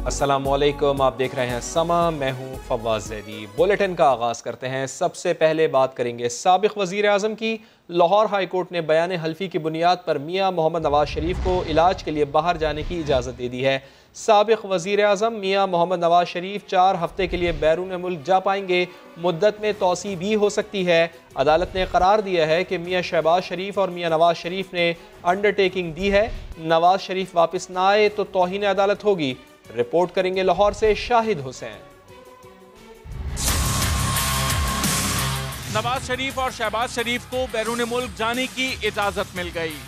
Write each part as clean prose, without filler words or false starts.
अस्सलामुअलैकुम, आप देख रहे हैं समा। मैं हूं फवाज ज़ैदी। बुलेटिन का आगाज़ करते हैं। सबसे पहले बात करेंगे साबिक़ वज़ीर आज़म की। लाहौर हाई कोर्ट ने बयान हल्फी की बुनियाद पर मियाँ मोहम्मद नवाज शरीफ को इलाज के लिए बाहर जाने की इजाज़त दे दी है। साबिक़ वज़ीर आज़म मियाँ मोहम्मद नवाज शरीफ 4 हफ्ते के लिए बैरून मुल्क जा पाएंगे। मुद्दत में तोसी भी हो सकती है। अदालत ने करार दिया है कि मियाँ शहबाज शरीफ और मियाँ नवाज शरीफ ने अंडरटेकिंग दी है, नवाज शरीफ वापस ना आए तो तौहीन अदालत होगी। रिपोर्ट करेंगे लाहौर से शाहिद हुसैन। नवाज शरीफ और शहबाज शरीफ को बैरून मुल्क जाने की इजाजत मिल गई।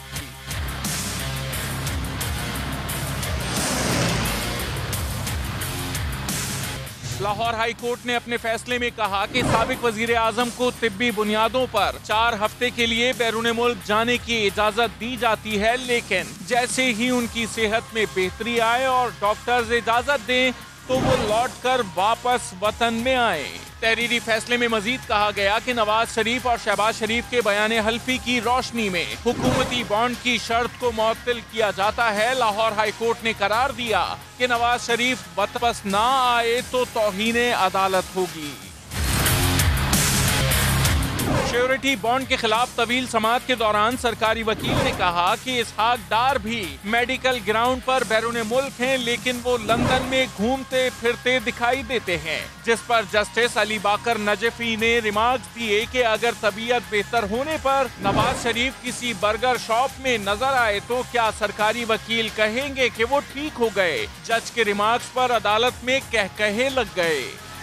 लाहौर हाई कोर्ट ने अपने फैसले में कहा कि साबिक वजीर आजम को तिब्बी बुनियादों पर 4 हफ्ते के लिए बैरून मुल्क जाने की इजाजत दी जाती है, लेकिन जैसे ही उनकी सेहत में बेहतरी आए और डॉक्टर्स इजाजत दें तो वो लौट कर वापस वतन में आए। तहरीरी फैसले में मजीद कहा गया कि नवाज शरीफ और शहबाज शरीफ के बयान हल्फी की रोशनी में हुकूमती बॉन्ड की शर्त को मुअत्तल किया जाता है। लाहौर हाई कोर्ट ने करार दिया कि नवाज शरीफ वापस ना आए तो तौहीन अदालत होगी। श्योरिटी बॉन्ड के खिलाफ तवील समाअत के दौरान सरकारी वकील ने कहा कि इसहाक डार भी मेडिकल ग्राउंड पर बैरून मुल्क हैं, लेकिन वो लंदन में घूमते फिरते दिखाई देते हैं, जिस पर जस्टिस अली बाकर नजफी ने रिमार्क्स दिए कि अगर तबीयत बेहतर होने पर नवाज शरीफ किसी बर्गर शॉप में नजर आए तो क्या सरकारी वकील कहेंगे कि वो ठीक हो गए। जज के रिमार्क्स पर अदालत में कहकहे लग गए।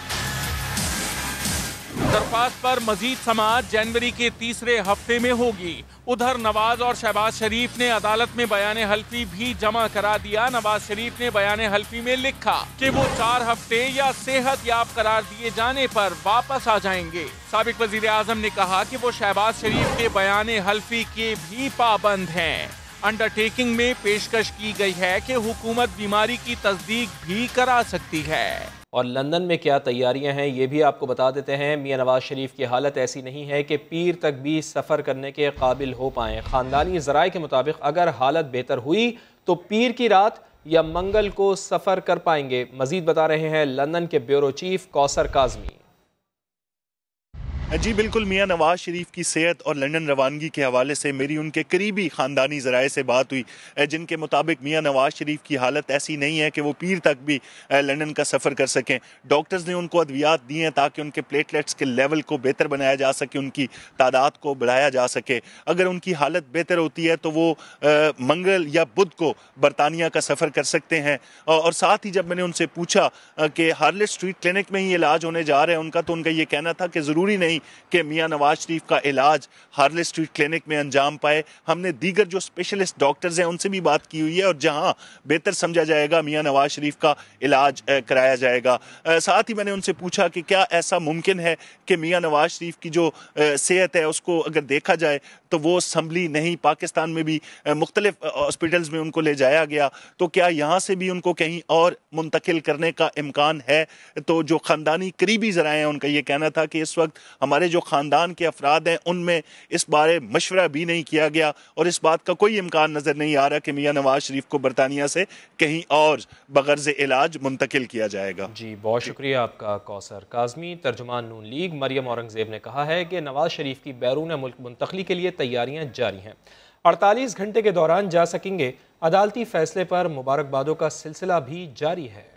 दरख्वास्त पर मजीद समाअत जनवरी के तीसरे हफ्ते में होगी। उधर नवाज और शहबाज शरीफ ने अदालत में बयान हल्फी भी जमा करा दिया। नवाज शरीफ ने बयान हल्फी में लिखा कि वो 4 हफ्ते या सेहत याब करार दिए जाने पर वापस आ जाएंगे। साबिक वजीर आजम ने कहा कि वो शहबाज शरीफ के बयान हल्फी के भी पाबंद हैं। अंडरटेकिंग में पेशकश की गई है कि हुकूमत बीमारी की तस्दीक भी करा सकती है। और लंदन में क्या तैयारियां हैं ये भी आपको बता देते हैं। मियाँ नवाज शरीफ की हालत ऐसी नहीं है कि पीर तक भी सफ़र करने के काबिल हो पाएँ। ख़ानदानी ज़राए के मुताबिक अगर हालत बेहतर हुई तो पीर की रात या मंगल को सफ़र कर पाएंगे। मज़ीद बता रहे हैं लंदन के ब्यूरो चीफ कौसर काज़मी। जी बिल्कुल, मियाँ नवाज शरीफ की सेहत और लंदन रवानगी के हवाले से मेरी उनके करीबी ख़ानदानी ज़राए से बात हुई, जिनके मुताबिक मियाँ नवाज शरीफ की हालत ऐसी नहीं है कि वो पीर तक भी लंदन का सफ़र कर सकें। डॉक्टर्स ने उनको अद्वियात दी हैं ताकि उनके प्लेटलेट्स के लेवल को बेहतर बनाया जा सके, उनकी तादाद को बढ़ाया जा सके। अगर उनकी हालत बेहतर होती है तो वो मंगल या बुध को बरतानिया का सफ़र कर सकते हैं। और साथ ही जब मैंने उनसे पूछा कि हार्लेट स्ट्रीट क्लिनिक में ही इलाज होने जा रहा है उनका, तो उनका ये कहना था कि ज़रूरी नहीं कि मियाँ नवाज शरीफ का इलाज हार्लेट स्ट्रीट क्लिनिक में अंजाम पाए। हमने दीगर जो स्पेशलिस्ट डॉक्टर्स हैं उनसे भी बात की हुई है और जहां बेहतर समझा जाएगा मियाँ नवाज शरीफ का इलाज कराया जाएगा। साथ ही मैंने उनसे पूछा कि क्या ऐसा मुमकिन है कि मियाँ नवाज शरीफ की जो सेहत है उसको अगर देखा जाए तो वो संभली नहीं। पाकिस्तान में भी मुख्तलिफ हॉस्पिटल्स में उनको ले जाया गया, तो क्या यहाँ से भी उनको कहीं और मुंतकिल करने का इम्कान है। तो जो ख़ानदानी करीबी ज़राए हैं उनका ये कहना था कि इस वक्त हमारे जो ख़ानदान के अफराद हैं उनमें इस बारे मशवरा भी नहीं किया गया और इस बात का कोई इम्कान नज़र नहीं आ रहा कि मियाँ नवाज शरीफ को बरतानिया से कहीं और बगर्ज़ इलाज मुंतकिल किया जाएगा। जी बहुत शुक्रिया आपका कौसर काज़मी। तर्जुमान नून लीग मरियम औरंगज़ेब ने कहा है कि नवाज शरीफ की बैरून मुल्क मुंतकली के लिए तैयारियां जारी हैं। 48 घंटे के दौरान जा सकेंगे। अदालती फैसले पर मुबारकबादों का सिलसिला भी जारी है।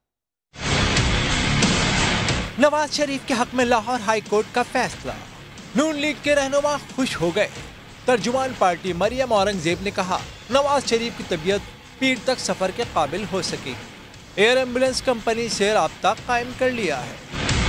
नवाज शरीफ के हक में लाहौर हाई कोर्ट का फैसला। नून लीग के रहनुमा खुश हो गए। तर्जुमान पार्टी मरियम औरंगजेब ने कहा नवाज शरीफ की तबीयत पीर तक सफर के काबिल हो सकी। एयर एम्बुलेंस कंपनी से राब्ता कायम कर लिया है।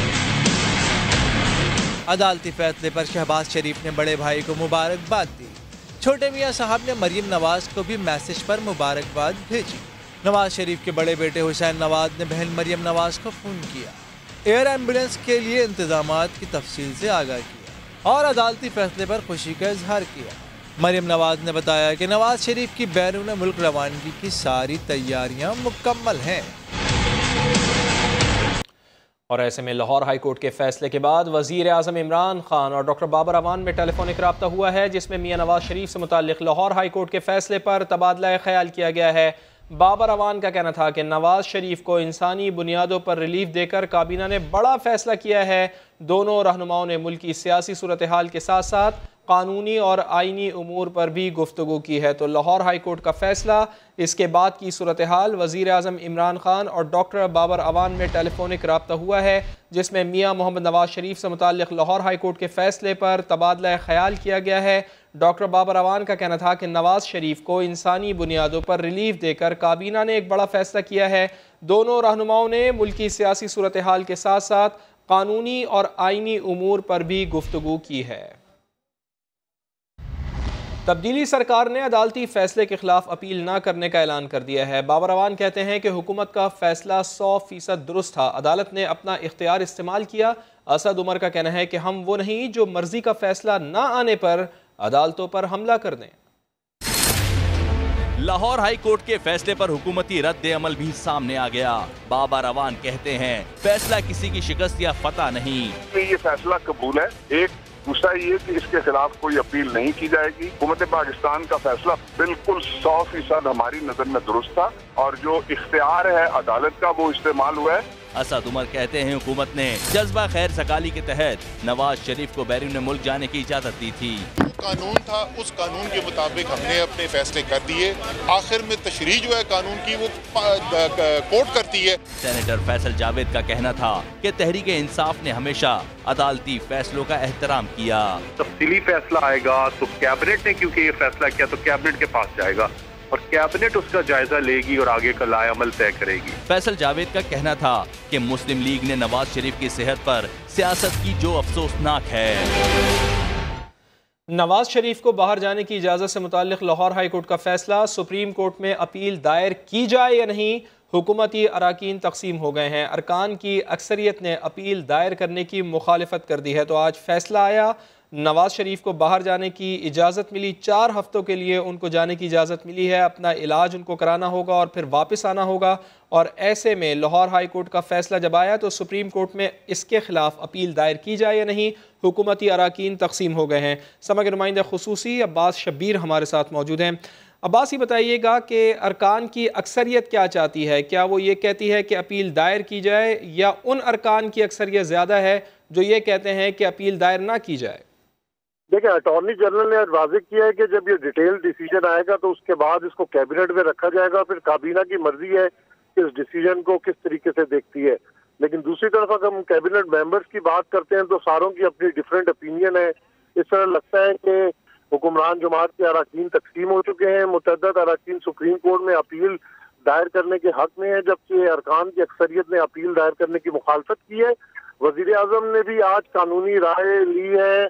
अदालती फैसले पर शहबाज शरीफ ने बड़े भाई को मुबारकबाद दी। छोटे मियाँ साहब ने मरियम नवाज को भी मैसेज पर मुबारकबाद भेजी। नवाज शरीफ के बड़े बेटे हुसैन नवाज ने बहन मरियम नवाज को फ़ोन किया, एयर एम्बुलेंस के लिए इंतजामात की तफसील से आगाह किया और अदालती फैसले पर खुशी का इजहार किया। मरियम नवाज ने बताया कि नवाज शरीफ की बैरून मुल्क रवानगी की सारी तैयारियां मुकम्मल हैं। और ऐसे में लाहौर हाई कोर्ट के फैसले के बाद वज़ीर आज़म इमरान खान और डॉक्टर बाबर अवान में टेलीफोनिक रब्ता हुआ है, जिसमें मियाँ नवाज शरीफ से मुताल्लिक़ लाहौर हाई कोर्ट के फैसले पर तबादला ख्याल किया गया है। बाबर अवान का कहना था कि नवाज शरीफ को इंसानी बुनियादों पर रिलीफ देकर काबीना ने बड़ा फैसला किया है। दोनों रहनुमाओं ने मुल्क की सियासी सूरत हाल के साथ साथ कानूनी और आइनी उमूर पर भी गुफ्तगू की है। तो लाहौर हाई कोर्ट का फैसला, इसके बाद की सूरत हाल, वज़ीर आज़म इमरान खान और डॉक्टर बाबर अवान में टेलीफोनिक रब्ता हुआ है, जिसमें मियाँ मोहम्मद नवाज शरीफ से मुताल्लिक़ लाहौर हाई कोर्ट के फैसले पर तबादला ख्याल किया गया है। डॉक्टर बाबर अवान का कहना था कि नवाज शरीफ को इंसानी बुनियादों पर रिलीफ देकर काबीना ने एक बड़ा फैसला किया है। दोनों रहनुमाओं ने मुल्क की सियासी सूरत हाल के साथ साथ कानूनी और आइनी उमूर पर भी गुफ्तगू की है। तब्दीली सरकार ने अदालती फैसले के खिलाफ अपील न करने का ऐलान कर दिया है। बाबर अवान कहते हैं कि हुकूमत का फैसला 100% दुरुस्त था, अदालत ने अपना इख्तियार इस्तेमाल किया। असद उमर का कहना है कि हम वो नहीं जो मर्जी का फैसला न आने पर अदालतों पर हमला कर दें। लाहौर हाई कोर्ट के फैसले पर हुकूमती रद्द अमल भी सामने आ गया। बाबर अवान कहते हैं फैसला किसी की शिकस्त या फतह नहीं, ये फैसला कबूल है। एक दूसरा ये कि इसके खिलाफ कोई अपील नहीं की जाएगी। हुकूमत पाकिस्तान का फैसला बिल्कुल 100% हमारी नजर में दुरुस्त था और जो इख्तियार है अदालत का वो इस्तेमाल हुआ है। असद उमर कहते हैं हुकूमत ने जज्बा खैर सकाली के तहत नवाज शरीफ को बैरून मुल्क जाने की इजाजत दी थी। कानून था, उस कानून के मुताबिक हमने अपने फैसले कर दिए। आखिर में तशरीह जो है कानून की वो कोर्ट करती है। सेनेटर फैसल जावेद का कहना था कि तहरीक इंसाफ ने हमेशा अदालती फैसलों का एहतराम किया। तफसीली फैसला आएगा तो कैबिनेट ने क्योंकि ये फैसला किया तो कैबिनेट के पास जाएगा और कैबिनेट उसका जायजा लेगी और आगे का लाए अमल तय करेगी। फैसल जावेद का कहना था कि मुस्लिम लीग ने नवाज शरीफ की सेहत पर सियासत की जो अफसोसनाक है। नवाज शरीफ को बाहर जाने की इजाज़त से मुताल्लिक़ लाहौर हाई कोर्ट का फैसला, सुप्रीम कोर्ट में अपील दायर की जाए या नहीं, हुकूमती अराकीन तकसीम हो गए हैं। अरकान की अक्सरियत ने अपील दायर करने की मुखालिफत कर दी है। तो आज फैसला आया, नवाज शरीफ को बाहर जाने की इजाज़त मिली। 4 हफ्तों के लिए उनको जाने की इजाज़त मिली है। अपना इलाज उनको कराना होगा और फिर वापस आना होगा। और ऐसे में लाहौर हाई कोर्ट का फैसला जब आया तो सुप्रीम कोर्ट में इसके खिलाफ अपील दायर की जाए या नहीं, हुकूमती अराकीन तकसीम हो गए हैं। समा के नुमाइंदा खुसूसी अब्बास शब्बीर हमारे साथ मौजूद हैं। अब्बास, ही बताइएगा कि अरकान की अक्सरियत क्या चाहती है? क्या वो ये कहती है कि अपील दायर की जाए या उन अरकान की अक्सरियत ज़्यादा है जो ये कहते हैं कि अपील दायर ना की जाए? देखिए, अटॉर्नी जनरल ने वाज़ेह किया है कि जब ये डिटेल डिसीजन आएगा तो उसके बाद इसको कैबिनेट में रखा जाएगा। फिर काबीना की मर्जी है कि इस डिसीजन को किस तरीके से देखती है। लेकिन दूसरी तरफ अगर हम कैबिनेट मेंबर्स की बात करते हैं तो सारों की अपनी डिफरेंट ओपिनियन है। इस तरह लगता है कि हुक्मरान जमात के अराकीन तकसीम हो चुके हैं। मुतअद्दिद अराकीन सुप्रीम कोर्ट में अपील दायर करने के हक में है, जबकि अरकान की अक्सरियत ने अपील दायर करने की मुखालफत की है। वजीर आजम ने भी आज कानूनी राय ली है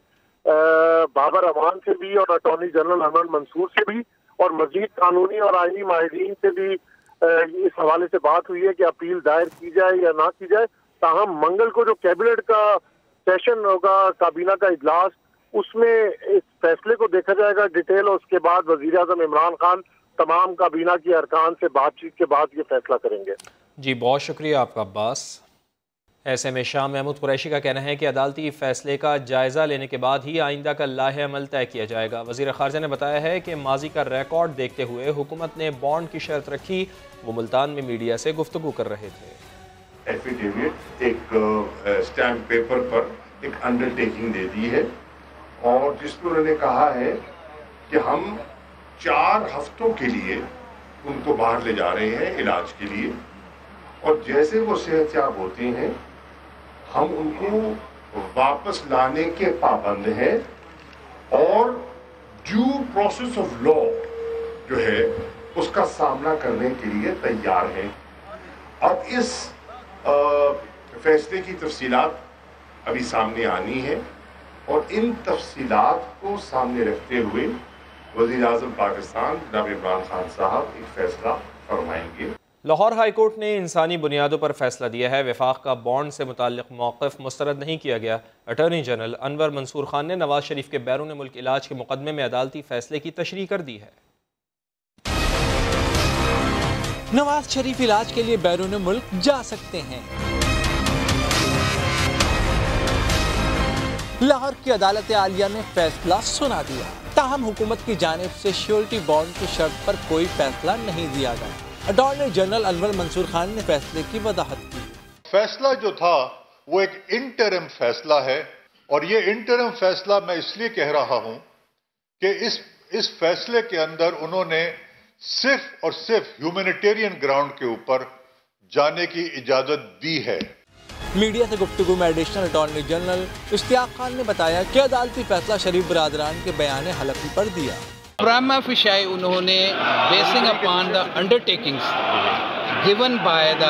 बाबर अवान से भी और अटॉर्नी जनरल अहमद मंसूर से भी, और मजीद कानूनी और आईनी माहिरीन से भी इस हवाले से बात हुई है कि अपील दायर की जाए या ना की जाए। ताहम मंगल को जो कैबिनेट का सेशन होगा, काबीना का इजलास, उसमें इस फैसले को देखा जाएगा डिटेल और उसके बाद वजीर आजम इमरान खान तमाम काबीना की अरकान से बातचीत के बाद ये फैसला करेंगे। जी, बहुत शुक्रिया आपका अब्बास। ऐसे में शाह महमूद कुरैशी का कहना है कि अदालती फैसले का जायज़ा लेने के बाद ही आइंदा का लाहे अमल तय किया जाएगा। वज़ीर ख़ारजा ने बताया है कि माजी का रिकॉर्ड देखते हुए हुकूमत ने बॉन्ड की शर्त रखी। वो मुल्तान में मीडिया से गुफ्तगू कर रहे थे। एफिडेविट एक स्टैम्प पेपर पर एक अंडरटेकिंग दे दी है और जिसमें उन्होंने कहा है कि हम 4 हफ्तों के लिए उनको बाहर ले जा रहे हैं इलाज के लिए, और जैसे वो सेहतयाब होते हैं हम उनको वापस लाने के पाबंद हैं और ड्यू प्रोसेस ऑफ लॉ जो है उसका सामना करने के लिए तैयार हैं। अब इस फैसले की तफसीलात अभी सामने आनी है और इन तफसीलात को सामने रखते हुए वज़ीर आज़म पाकिस्तान जनाब इमरान खान साहब एक फैसला फरमाएंगे। लाहौर हाई कोर्ट ने इंसानी बुनियादों पर फैसला दिया है। वफाक का बॉन्ड से मुताल्लिक़ मौक़िफ़ मुस्तरद नहीं किया गया। अटॉर्नी जनरल अनवर मंसूर खान ने नवाज शरीफ के बैरून मुल्क इलाज के मुकदमे में अदालती फैसले की तशरीह कर दी है। नवाज शरीफ इलाज के लिए बैरून मुल्क जा सकते हैं। लाहौर की अदालत आलिया ने फैसला सुना दिया। ताहम हुकूमत की जानिब से श्योरिटी बॉन्ड की शर्त पर कोई फैसला नहीं दिया गया। अटॉर्नी जनरल अनवर मंसूर खान ने फैसले की वजाहत की। फैसला जो था वो एक इंटरिम फैसला है और ये इंटरिम फैसला मैं इसलिए कह रहा हूं कि इस फैसले के अंदर उन्होंने सिर्फ और सिर्फ ह्यूमैनिटेरियन ग्राउंड के ऊपर जाने की इजाजत दी है। मीडिया से गुफ्तगू में additional attorney general Ishtiaq Khan ने बताया कि अदालती फैसला शरीफ बरादरान के बयान हलफी पर दिया। प्राइमा फेशियाई उन्होंने basing upon the undertakings given by the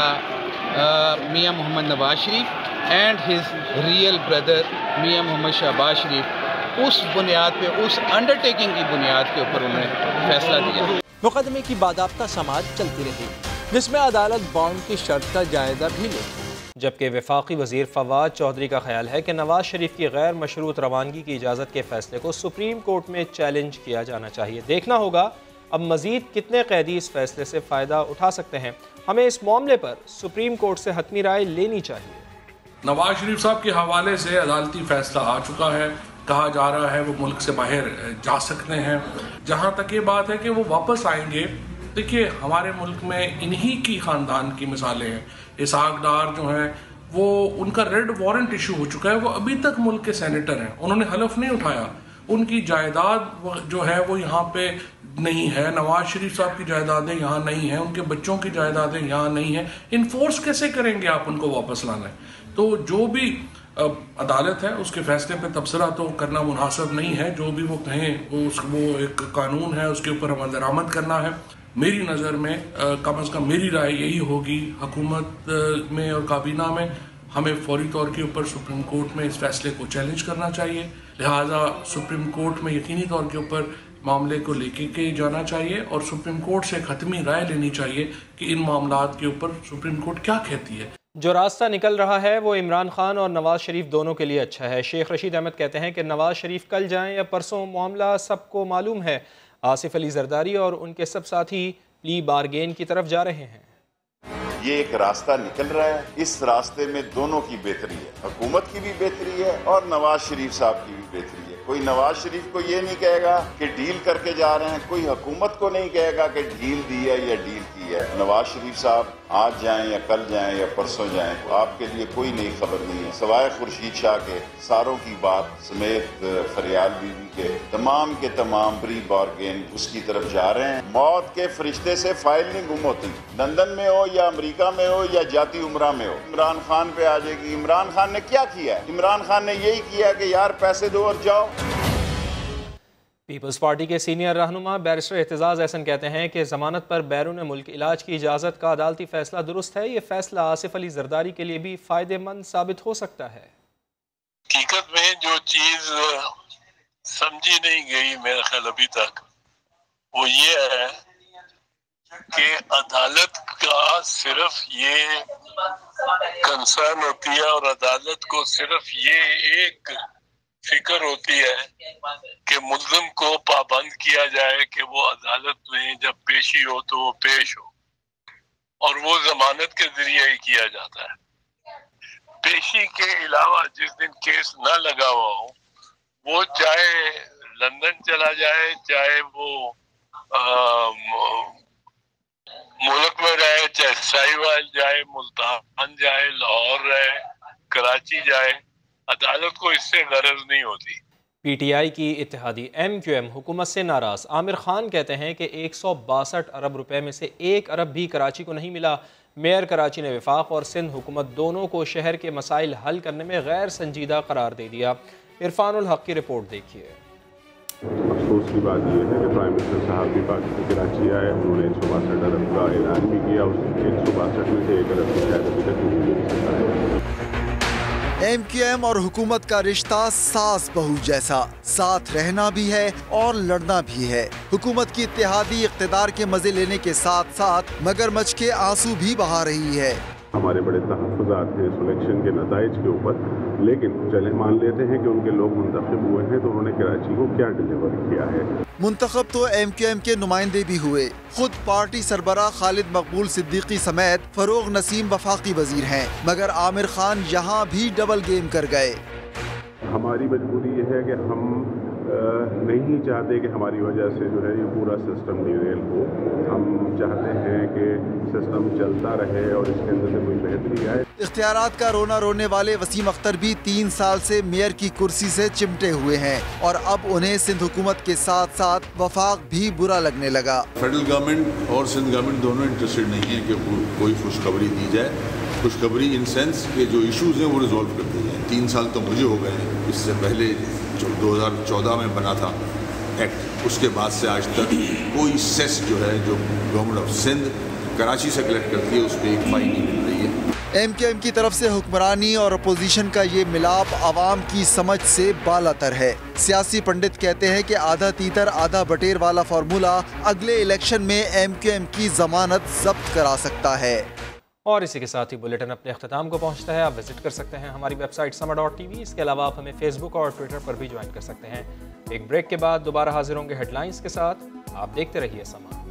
मियां Mohammad Nawaz Sharif and his real brother मियां मोहम्मद शहबाज शरीफ, उस बुनियाद पे, उस अंडरटेकिंग की बुनियाद के ऊपर उन्होंने फैसला दिया। मुकदमे की बादाब्ता समाअत चलती रही जिसमें अदालत बॉन्ड की शर्त का जायजा भी ले। जबकि वफाकी वज़ीर फवाद चौधरी का ख्याल है कि नवाज शरीफ की गैर मशरूत रवानगी की इजाज़त के फैसले को सुप्रीम कोर्ट में चैलेंज किया जाना चाहिए। देखना होगा अब मज़ीद कितने कैदी इस फैसले से फ़ायदा उठा सकते हैं। हमें इस मामले पर सुप्रीम कोर्ट से हतमी राय लेनी चाहिए। नवाज शरीफ साहब के हवाले से अदालती फैसला आ चुका है, कहा जा रहा है वो मुल्क से बाहर जा सकते हैं। जहाँ तक ये बात है कि वो वापस आएंगे, देखिए हमारे मुल्क में इन्हीं की ख़ानदान की मिसालें हैं। इसहाक डार जो हैं वो उनका रेड वारंट इशू हो चुका है, वो अभी तक मुल्क के सेनेटर हैं, उन्होंने हलफ नहीं उठाया, उनकी जायदाद जो है वो यहाँ पे नहीं है। नवाज शरीफ साहब की जायदादें यहाँ नहीं हैं, उनके बच्चों की जायदादें यहाँ नहीं हैं। इन्फोर्स कैसे करेंगे आप उनको वापस लाना है? तो जो भी अदालत है उसके फैसले पे तबसरा तो करना मुनासिब नहीं है। जो भी वो कहें वो एक कानून है, उसके ऊपर अमल दरामद करना है। मेरी नज़र में कम अज़ कम मेरी राय यही होगी, हुकूमत में और काबीना में हमें फौरी तौर के ऊपर सुप्रीम कोर्ट में इस फैसले को चैलेंज करना चाहिए। लिहाजा सुप्रीम कोर्ट में यकीनी तौर के ऊपर मामले को लेके के जाना चाहिए और सुप्रीम कोर्ट से खत्मी राय लेनी चाहिए कि इन मामलात के ऊपर सुप्रीम कोर्ट क्या कहती है। जो रास्ता निकल रहा है वो इमरान खान और नवाज शरीफ दोनों के लिए अच्छा है। शेख रशीद अहमद कहते हैं कि नवाज शरीफ कल जाएं या परसों, मामला सबको मालूम है। आसिफ अली जरदारी और उनके सब साथी प्ली बारगेन की तरफ जा रहे हैं। ये एक रास्ता निकल रहा है, इस रास्ते में दोनों की बेहतरी है, हुकूमत की भी बेहतरी है और नवाज शरीफ साहब की भी बेहतरी है। कोई नवाज शरीफ को ये नहीं कहेगा कि डील करके जा रहे हैं, कोई हुकूमत को नहीं कहेगा कि डील दी है या डील की है। नवाज शरीफ साहब आज जाएं या कल जाएं या परसों जाएं, तो आपके लिए कोई नई खबर नहीं है सवाए खुर्शीद शाह के सारों की बात समेत फरियाल बीवी के तमाम प्री बारगेन उसकी तरफ जा रहे हैं। मौत के फरिश्ते से फाइल नहीं गुम होती, लंदन में हो या अमेरिका में हो या जाती उमरा में हो, इमरान खान पे आ जाएगी। इमरान खान ने क्या किया है? इमरान खान ने यही किया कि यार पैसे दो और जाओ। पीपल्स पार्टी के सीनियर रहनुमा बैरिस्टर एतजाज़ एहसन कहते हैं कि जमानत पर बैरून मुल्क इलाज की इजाज़त का अदालती फैसला दुरुस्त है। ये फैसला आसिफ अली जरदारी के लिए भी फ़ायदेमंद साबित हो सकता है। हकीकत में जो चीज़ समझी नहीं गई मेरे ख्याल अभी तक, वो ये है कि अदालत का सिर्फ ये कंसर्न होती है और अदालत को सिर्फ ये एक फिक्र होती है कि मुल्ज़िम को पाबंद किया जाए कि वो अदालत में जब पेशी हो तो वो पेश हो, और वो जमानत के जरिए ही किया जाता है। पेशी के अलावा जिस दिन केस न लगा हुआ हो, वो चाहे लंदन चला जाए, चाहे वो मुल्क में रहे, चाहे साहिवाल जाए, मुल्तान जाए, लाहौर रहे, कराची जाए, अदालत को इससे गरज नहीं होती। PTI की इत्तेहादी MQM हुकूमत से नाराज आमिर खान कहते हैं कि 162 अरब रुपए में से 1 अरब भी कराची को नहीं मिला। मेयर कराची ने वफाक और सिंध हुकूमत दोनों को शहर के मसाइल हल करने में गैर संजीदा करार दे दिया। इरफानुल हक की रिपोर्ट देखिए। अफसोस की बात यह है कि प्राइम मिनिस्टर साहब भी कराची आए, उन्होंने 162 अरब का ऐलान भी किया। उस 162 में से 1 अरब की शायद अभी तक नहीं मिल सका है। MQM और हुकूमत का रिश्ता सास बहू जैसा, साथ रहना भी है और लड़ना भी है। हुकूमत की इत्तेहादी इक़्तिदार के मजे लेने के साथ साथ मगरमच्छ के आंसू भी बहा रही है। हमारे बड़े तहफ़्फ़ुज़ात हैं इलेक्शन के नताइज के ऊपर, लेकिन चले मान लेते हैं कि उनके लोग मुंतखब हुए हैं तो उन्होंने कराची को क्या डिलीवर किया है। मुंतखब तो MQM के नुमाइंदे भी हुए। खुद पार्टी सरबराह खालिद मकबूल सिद्दीकी समेत फरोग नसीम वफाकी वजीर हैं, मगर आमिर खान यहाँ भी डबल गेम कर गए। हमारी मजबूरी यह है कि हम नहीं चाहते कि हमारी वजह से जो है ये पूरा सिस्टम डिरेल हो। हम चाहते हैं कि सिस्टम चलता रहे और इसके अंदर से कोई बेहतरी आए। इख्तियारात का रोना रोने वाले वसीम अख्तर भी 3 साल से मेयर की कुर्सी से चिमटे हुए हैं और अब उन्हें सिंध हुकूमत के साथ साथ वफाक भी बुरा लगने लगा। फेडरल गवर्नमेंट और सिंध गवर्नमेंट दोनों इंटरेस्टेड नहीं है कि कोई खुशखबरी दी जाए। खुशखबरी इन सेंस के जो इश्यूज हैं वो रिजॉल्व कर दी जाए। 3 साल तो मुझे हो गए हैं, इससे पहले जो 2014 में बना था एक्ट, उसके बाद से आज तक कोई सेस जो है जो गवर्नमेंट ऑफ सिंध कराची से कलेक्ट करती है उस पर एक फाइन नहीं मिल रही है। MQM की तरफ से हुक्मरानी और अपोजिशन का ये मिलाप आवाम की समझ से बालातर है। सियासी पंडित कहते हैं कि आधा तीतर आधा बटेर वाला फार्मूला अगले इलेक्शन में MQM की जमानत जब्त करा सकता है। और इसी के साथ ही बुलेटिन अपने अख्ताम को पहुंचता है। आप विजिट कर सकते हैं हमारी वेबसाइट sama.tv। इसके अलावा आप हमें फेसबुक और ट्विटर पर भी ज्वाइन कर सकते हैं। एक ब्रेक के बाद दोबारा हाजिर होंगे हेडलाइंस के साथ। आप देखते रहिए समा।